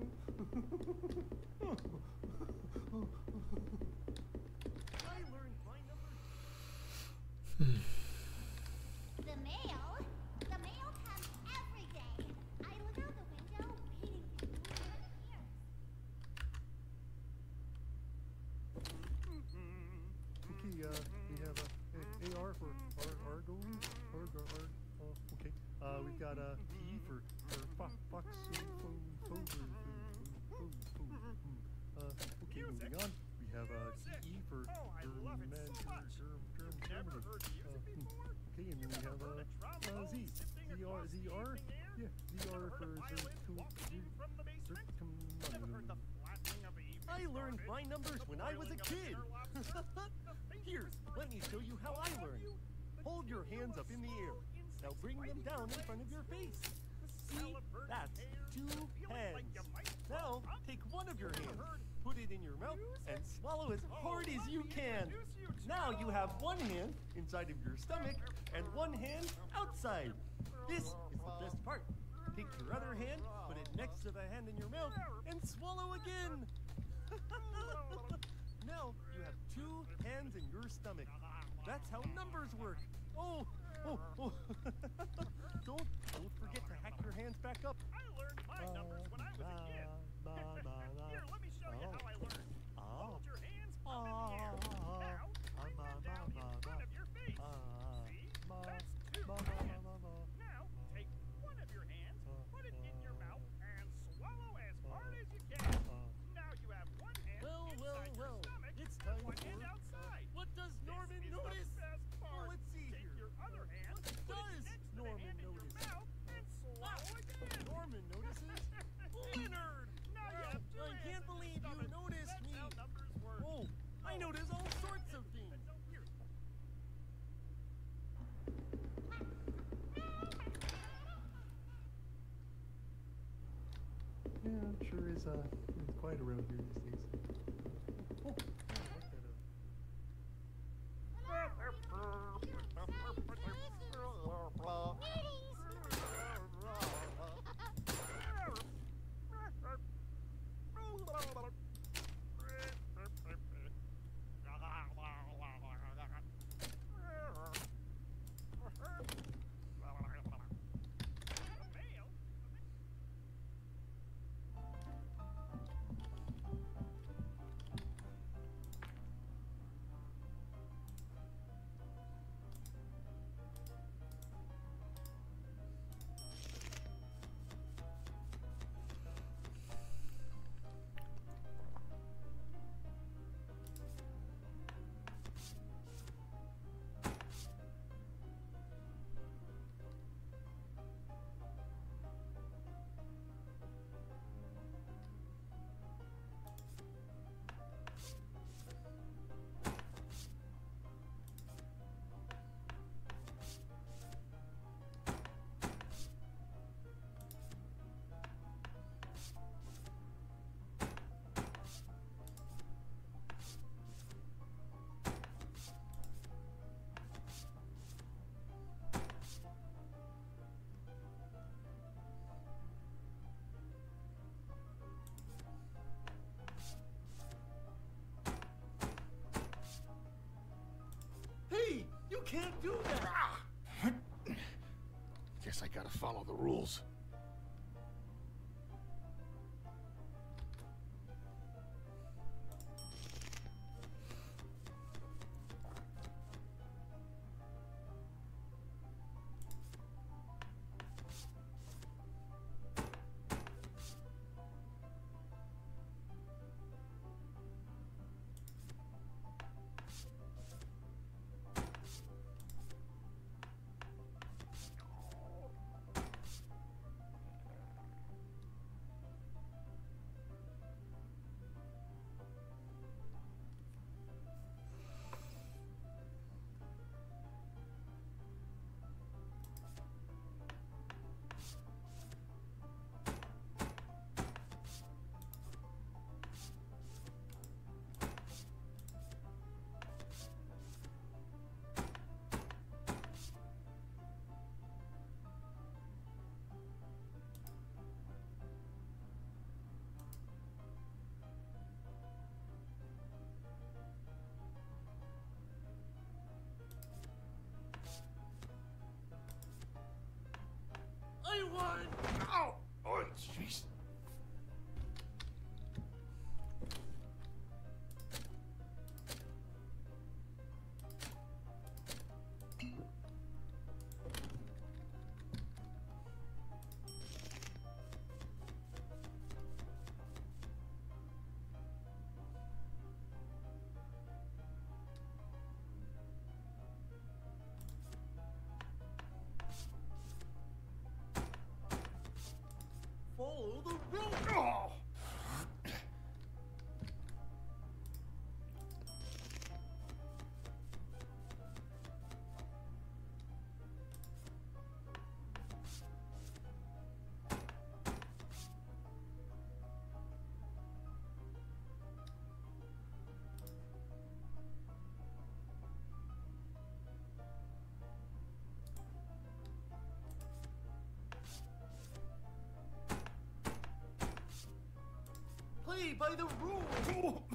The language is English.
I learned my numbers. The mail comes every day. I look out the window, waiting for no one appears. Okay, we have a AR for Argo. Okay. We've got a P for Fox. Okay, moving on. We have a E for German. Never heard music before? Okay, and then we have a Z. ZR. Yeah, ZR for I learned my numbers when I was a kid. Here, let me show you how I learned. Hold your hands up in the air. Now bring them down in front of your face. See? That's 2 hands. Now, take one of your hands, put it in your mouth, and swallow as hard as you can. Now you have one hand inside of your stomach and one hand outside. This is the best part. Take your other hand, put it next to the hand in your mouth, and swallow again. Now you have 2 hands in your stomach. That's how numbers work. Oh. Don't forget to hack your hands back up. I learned my numbers when I was a kid. Here, let me show you how I learned. Hold your hands up in the air. Now, bring them down in front of your face. See? That's 2 hands. Now, take one of your hands, put it in your mouth, and swallow as hard as you can. Now you have one hand inside your stomach It's and time one for... hand outside. What does Norman This is notice? the best part. Let's see Take here. your other hand, What put does it next to the Norman hand in your notice? mouth, and swallow again. Norman notices? Leonard! Now you have 2 I hands can't in your believe you stomach. noticed That's me. how numbers work. Oh, I notice all sorts of things. Yeah, it sure is it's quiet around here these days. Oh, I like Hey, you can't do that! Guess I gotta follow the rules. one! Ow! Oh, jeez. Follow the rope! Oh! Play by the rules! Oh!